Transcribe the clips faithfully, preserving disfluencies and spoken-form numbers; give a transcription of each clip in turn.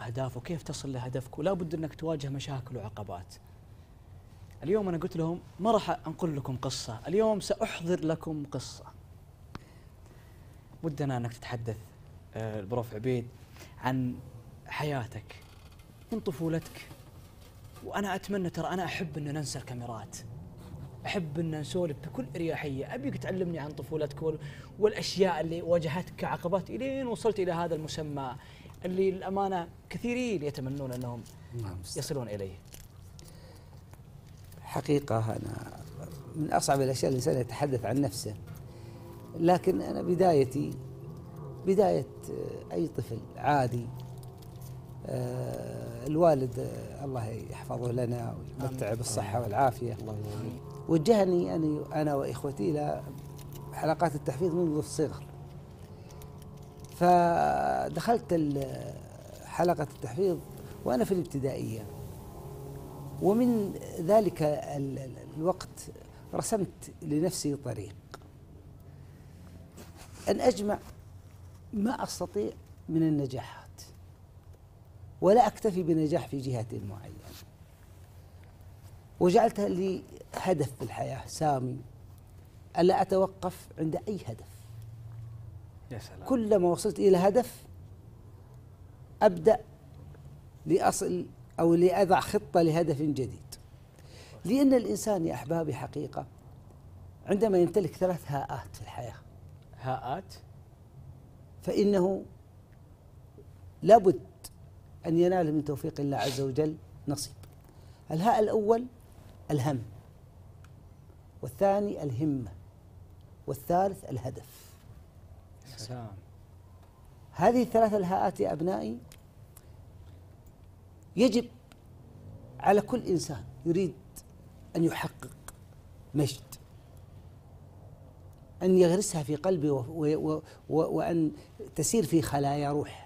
أهداف وكيف تصل لهدفك، ولا بد أنك تواجه مشاكل وعقبات. اليوم أنا قلت لهم ما راح أنقل لكم قصة، اليوم سأحضر لكم قصة. ودنا أنك تتحدث آه، البروف عبيد عن حياتك من طفولتك. وأنا أتمنى، ترى أنا أحب أن ننسى الكاميرات، أحب أن نسولف بكل إريحية. أبيك تعلمني عن طفولتك وال- والأشياء اللي واجهتك كعقبات إلين وصلت إلى هذا المسمى اللي الأمانة كثيرين يتمنون أنهم يصلون إليه. حقيقة أنا من أصعب الأشياء الإنسان يتحدث عن نفسه، لكن أنا بدايتي بداية أي طفل عادي. آه، الوالد آه، الله يحفظه لنا ويمتعه بالصحة والعافية، وجهني أنا أنا وإخوتي إلى حلقات التحفيظ منذ الصغر. فدخلت حلقة التحفيظ وأنا في الابتدائية، ومن ذلك الوقت رسمت لنفسي طريق أن أجمع ما أستطيع من النجاحات، ولا أكتفي بنجاح في جهة معينة، وجعلتها لي هدف في الحياة سامي، ألا أتوقف عند أي هدف. يا سلام. كلما وصلت إلى هدف أبدأ لأصل أو لأضع خطة لهدف جديد. لأن الإنسان يا أحبابي حقيقة عندما يمتلك ثلاث هاءات في الحياة، هاءات، فإنه لابد أن ينال من توفيق الله عز وجل نصيب. الهاء الأول الهم، والثاني الهمة، والثالث الهدف. سلام. هذه الثلاث الهاءات يا أبنائي يجب على كل إنسان يريد أن يحقق مجد أن يغرسها في قلبه وأن تسير في خلايا روح.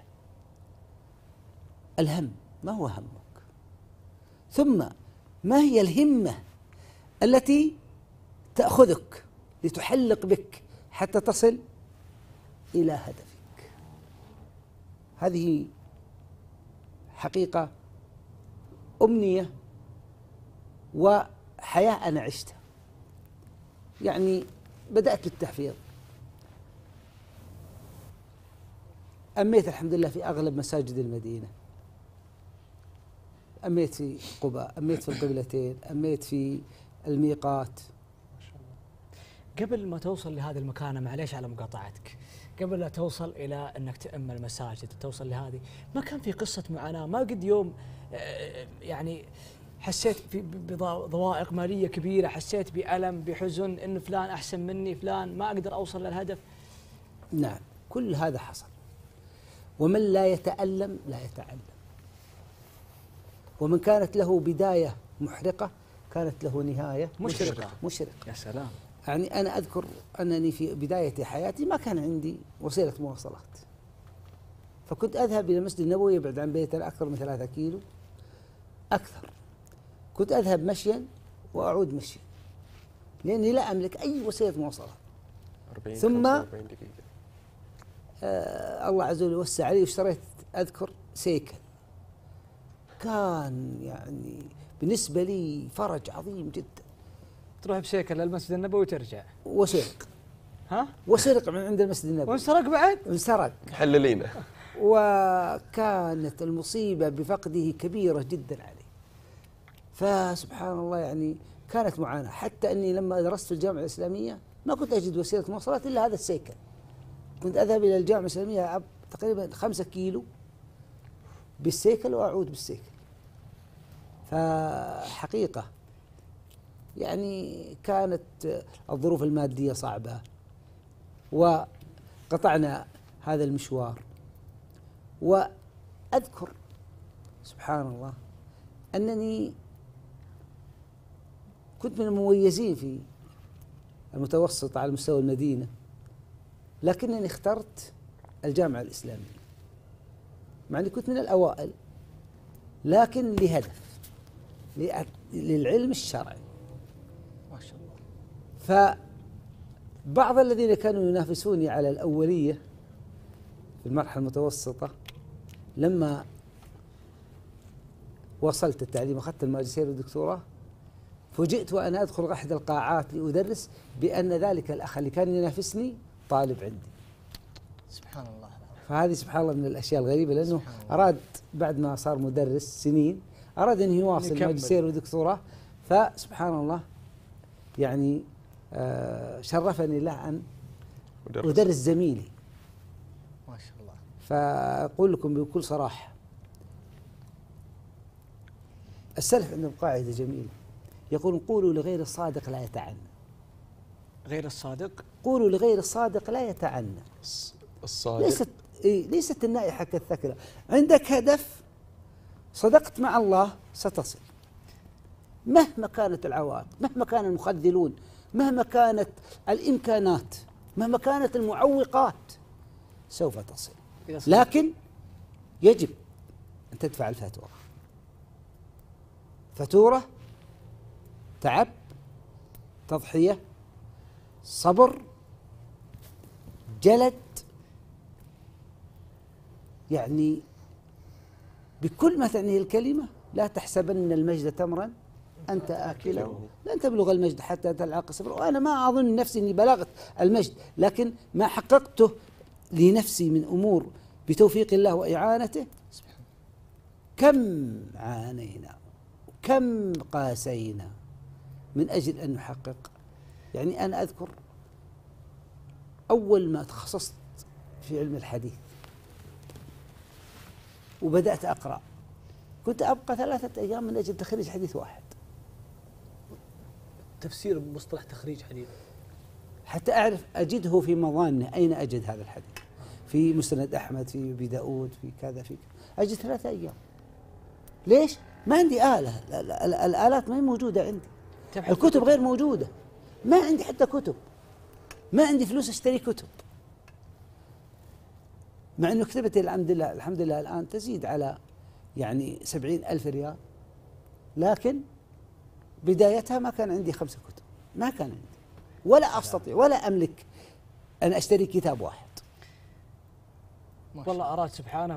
الهم، ما هو همك؟ ثم ما هي الهمة التي تأخذك لتحلق بك حتى تصل إلى هدفك؟ هذه حقيقة أمنية وحياة أنا عشتها. يعني بدأت بالتحفيظ، أميت الحمد لله في أغلب مساجد المدينة، أميت في قباء، أميت في القبلتين، أميت في الميقات. قبل ما توصل لهذه المكانة، معليش على مقاطعتك، قبل لا توصل إلى أنك تأمل المساجد توصل لهذه، ما كان في قصة معاناة؟ ما قد يوم يعني حسيت بضوائق مالية كبيرة، حسيت بألم، بحزن، إنه فلان أحسن مني، فلان ما أقدر أوصل للهدف؟ نعم، كل هذا حصل. ومن لا يتألم لا يتعلم، ومن كانت له بداية محرقة كانت له نهاية مشرقة. مشرقة. يا سلام. يعني أنا أذكر أنني في بداية حياتي ما كان عندي وسيلة مواصلات، فكنت أذهب إلى المسجد النبوي يبعد عن بيتنا أكثر من ثلاثة كيلو أكثر. كنت أذهب مشيا وأعود مشيا لأني لا أملك أي وسيلة مواصلات. ثم آه الله عز وجل وسع علي واشتريت، أذكر سيكل، كان يعني بالنسبة لي فرج عظيم جدا. تروح بسيكل للمسجد النبوي وترجع. وسرق. ها؟ وسرق من عند المسجد النبوي. وانسرق بعد؟ انسرق. حللينا. وكانت المصيبة بفقده كبيرة جدا علي. فسبحان الله يعني كانت معاناة، حتى أني لما درست في الجامعة الإسلامية ما كنت أجد وسيلة مواصلات إلا هذا السيكل. كنت أذهب إلى الجامعة الإسلامية تقريبا خمسة كيلو بالسيكل وأعود بالسيكل. فحقيقة يعني كانت الظروف المادية صعبة، وقطعنا هذا المشوار. وأذكر سبحان الله أنني كنت من المميزين في المتوسط على مستوى المدينة، لكنني اخترت الجامعة الإسلامية مع أني كنت من الأوائل، لكن لهدف، للعلم الشرعي. ما شاء الله. فبعض الذين كانوا ينافسوني على الأولية في المرحلة المتوسطة لما وصلت التعليم، أخذت الماجستير والدكتوراه، فوجئت وأنا أدخل أحد القاعات لأدرس بأن ذلك الأخ اللي كان ينافسني طالب عندي. سبحان الله. فهذه سبحان الله من الأشياء الغريبة، لأنه أراد بعد ما صار مدرس سنين أراد أن يواصل ماجستير ودكتوراه. فسبحان الله يعني آه شرفني له أن ودرس. أدرس زميلي. ما شاء الله. فأقول لكم بكل صراحة، السلف عندهم قاعدة جميلة، يقولون قولوا لغير الصادق لا يتعنى. غير الصادق قولوا لغير الصادق لا يتعنى. الصادق ليست إيه ليست النائحة كالثكلى. عندك هدف، صدقت مع الله ستصل، مهما كانت العوائق، مهما كان المخذلون، مهما كانت الإمكانات، مهما كانت المعوقات، سوف تصل. لكن يجب أن تدفع الفاتورة، فاتورة تعب، تضحية، صبر، جلد، يعني بكل ما تعنيه الكلمة. لا تحسبن المجد تمرا أنت آكله، لن تبلغ المجد حتى تلعق الصبر. وأنا ما أظن نفسي أني بلغت المجد، لكن ما حققته لنفسي من أمور بتوفيق الله وإعانته. كم عانينا وكم قاسينا من أجل أن نحقق. يعني أنا أذكر أول ما تخصصت في علم الحديث وبدأت أقرأ، كنت أبقى ثلاثة أيام من أجل تخريج حديث واحد. تفسير مصطلح تخريج حديث حتى أعرف أجده في مظانه، أين أجد هذا الحديث؟ في مسند أحمد، في أبي داود، في كذا في كذا. أجد ثلاثة أيام. ليش؟ ما عندي آلة، الآلات ما هي موجودة عندي، الكتب غير موجودة، ما عندي حتى كتب، ما عندي فلوس أشتري كتب، مع أنه كتبتي الحمد لله الحمد لله الآن تزيد على يعني سبعين ألف ريال، لكن بدايتها ما كان عندي خمسة كتب، ما كان عندي، ولا أستطيع ولا أملك أن أشتري كتاب واحد. والله أراد سبحانه